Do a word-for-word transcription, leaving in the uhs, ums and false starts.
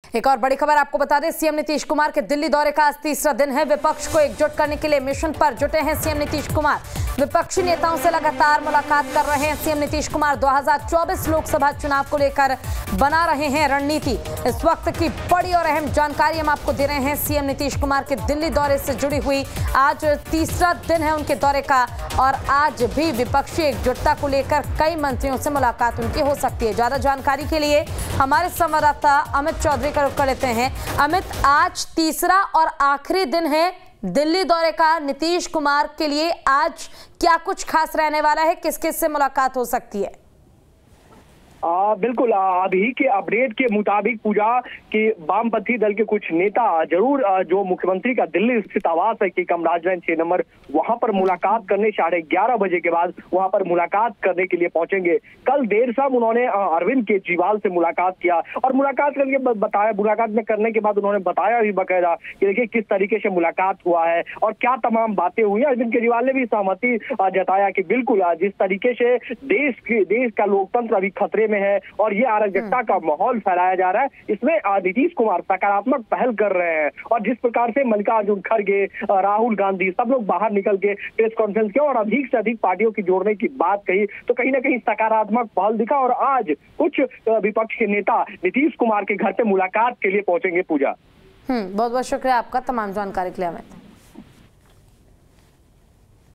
एक और बड़ी खबर आपको बता दें, सीएम नीतीश कुमार के दिल्ली दौरे का आज तीसरा दिन है। विपक्ष को एकजुट करने के लिए मिशन पर जुटे हैं सीएम नीतीश कुमार। विपक्षी नेताओं से लगातार मुलाकात कर रहे हैं सीएम नीतीश कुमार। दो हज़ार चौबीस लोकसभा चुनाव को लेकर बना रहे हैं रणनीति। इस वक्त की बड़ी और अहम जानकारी हम आपको दे रहे हैं। सीएम नीतीश कुमार के दिल्ली दौरे से जुड़ी हुई आज तीसरा दिन है उनके दौरे का, और आज भी विपक्षी एकजुटता को लेकर कई मंत्रियों से मुलाकात उनकी हो सकती है। ज्यादा जानकारी के लिए हमारे संवाददाता अमित चौधरी का रुख कर लेते हैं। अमित, आज तीसरा और आखिरी दिन है दिल्ली दौरे का नीतीश कुमार के लिए। आज क्या कुछ खास रहने वाला है? किस किस से मुलाकात हो सकती है? आ, बिल्कुल अभी के अपडेट के मुताबिक पूजा कि वामपंथी दल के कुछ नेता जरूर आ, जो मुख्यमंत्री का दिल्ली स्थित आवास है कि कमराज लाइन छह नंबर, वहां पर मुलाकात करने साढ़े ग्यारह बजे के बाद वहां पर मुलाकात करने के लिए पहुंचेंगे। कल देर शाम उन्होंने अरविंद केजरीवाल से मुलाकात किया और मुलाकात करके बताया मुलाकात में करने के बाद उन्होंने बताया भी बकायदा कि देखिए किस तरीके से मुलाकात हुआ है और क्या तमाम बातें हुई। अरविंद केजरीवाल ने भी सहमति जताया कि बिल्कुल जिस तरीके से देश की देश का लोकतंत्र अभी खतरे में है और ये अराजकता का माहौल फैलाया जा रहा है, इसमें नीतीश कुमार सकारात्मक पहल कर रहे हैं। और जिस प्रकार से मल्लिकार्जुन खड़गे, राहुल गांधी सब लोग बाहर निकल के प्रेस कॉन्फ्रेंस किया और अधिक से अधिक पार्टियों की जोड़ने की बात कही, तो कहीं ना कहीं सकारात्मक पहल दिखा। और आज कुछ विपक्ष के नेता नीतीश कुमार के घर पे मुलाकात के लिए पहुंचेंगे। पूजा, हम्म बहुत बहुत शुक्रिया आपका तमाम जानकारी के लिए अमित।